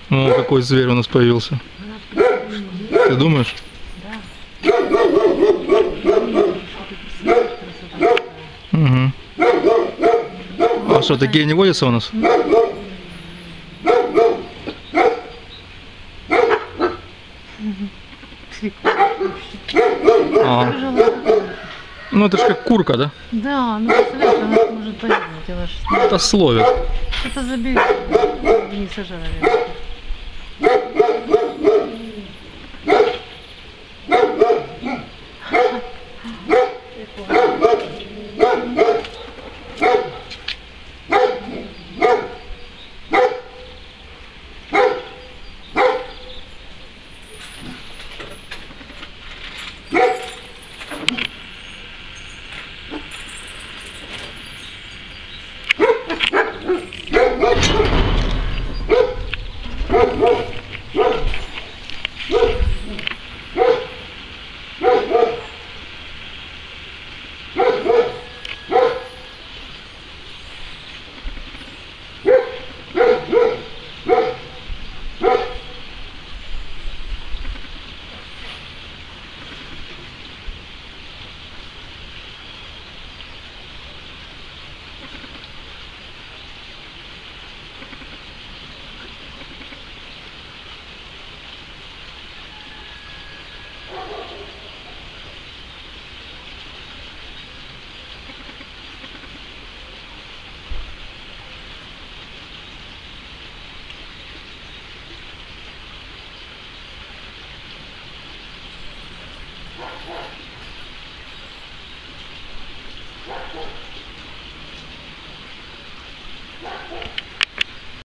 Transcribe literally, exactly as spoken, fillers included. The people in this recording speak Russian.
О, какой зверь у нас появился. Ты думаешь? Да. Угу. А что, такие не водятся у нас? А. Ну это ж как курка, да? Да, ну представляешь, она может погибнуть. Она ж... Это словит. Это заберет. Не сожрали. Woof, woof.